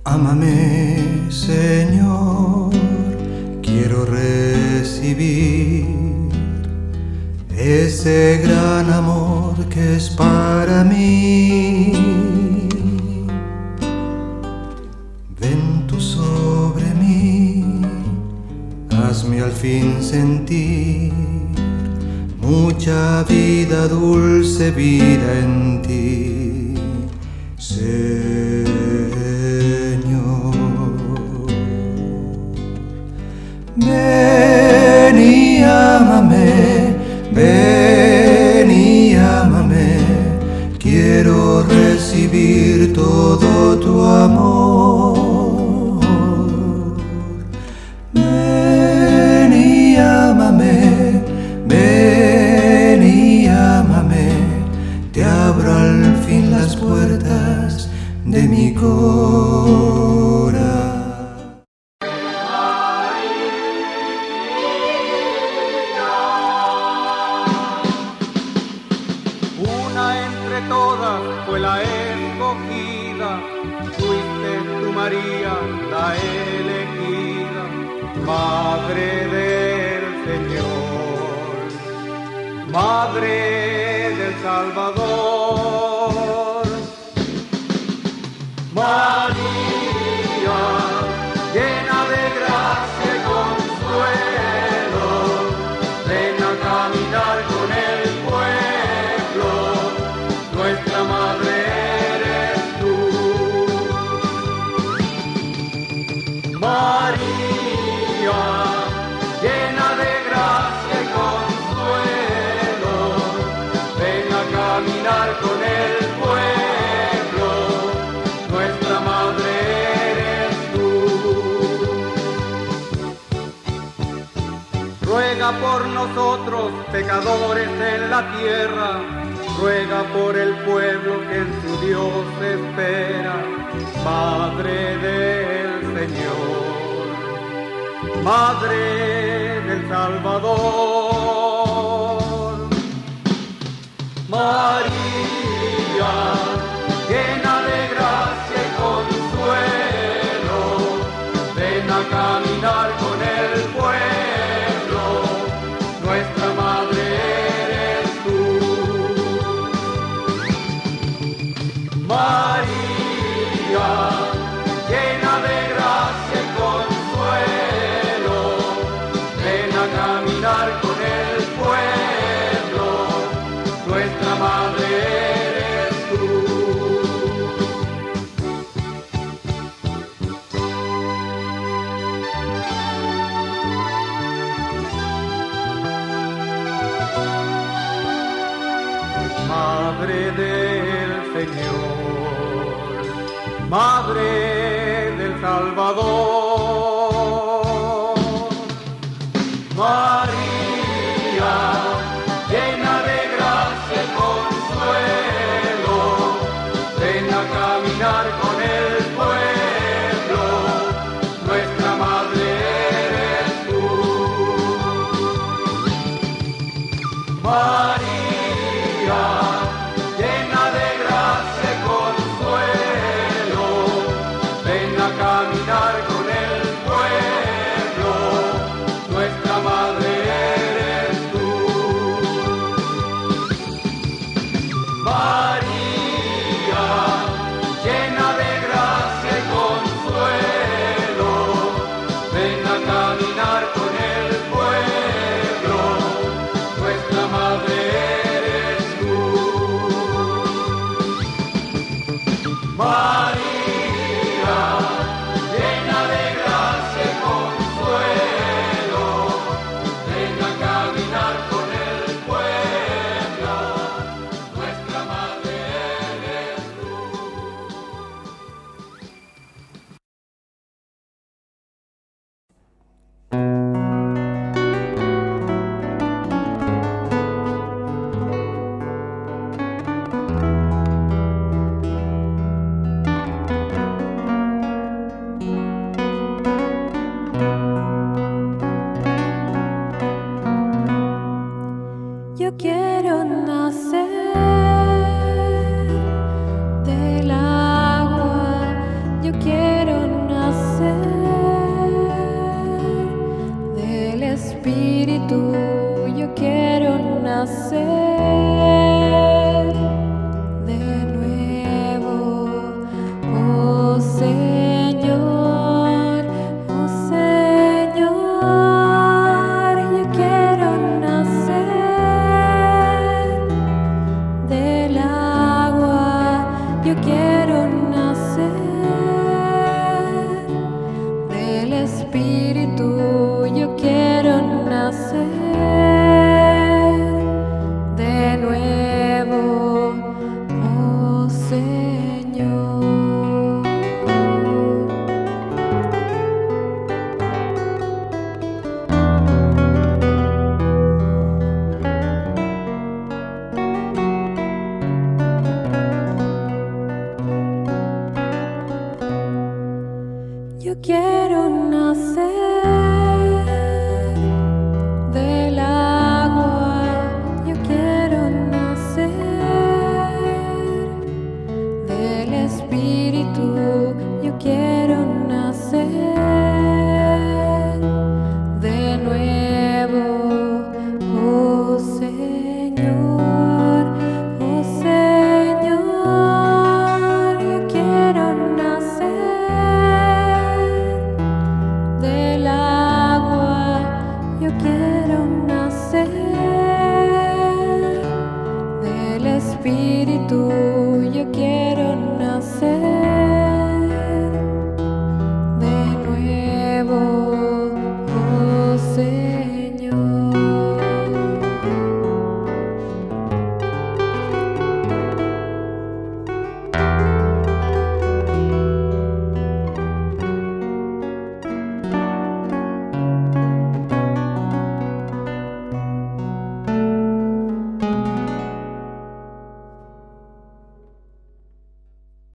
Ámame, Señor, quiero recibir ese gran amor que es para mí. Ven tú sobre mí, hazme al fin sentir mucha vida, dulce vida en ti, Señor. Ven y ámame, ven y ámame, quiero recibir todo tu amor. Ven y ámame, ven y ámame, te abro al fin las puertas de mi corazón. Todas fue la escogida, fuiste tú María, la elegida, Madre del Señor, Madre del Salvador. María, llena de gracia y consuelo, ven a caminar con el pueblo. Nuestra madre eres tú, María, llena de gracia y consuelo, ven a caminar con el pueblo, nuestra madre eres tú. Ruega por nosotros, pecadores en la tierra, ruega por el pueblo que en su Dios espera, Madre del Señor, Madre del Salvador. María, llena de gracia y consuelo, ven a caminar con el pueblo, nuestra madre eres tú. María, llena de gracia y consuelo, ven a caminar con el pueblo, nuestra madre eres tú. Madre del Señor, Madre del Salvador. María, llena de gracia y consuelo, ven a caminar con el pueblo, nuestra madre eres tú. María, llena de gracia y consuelo, ven a caminar con él. Yo quiero una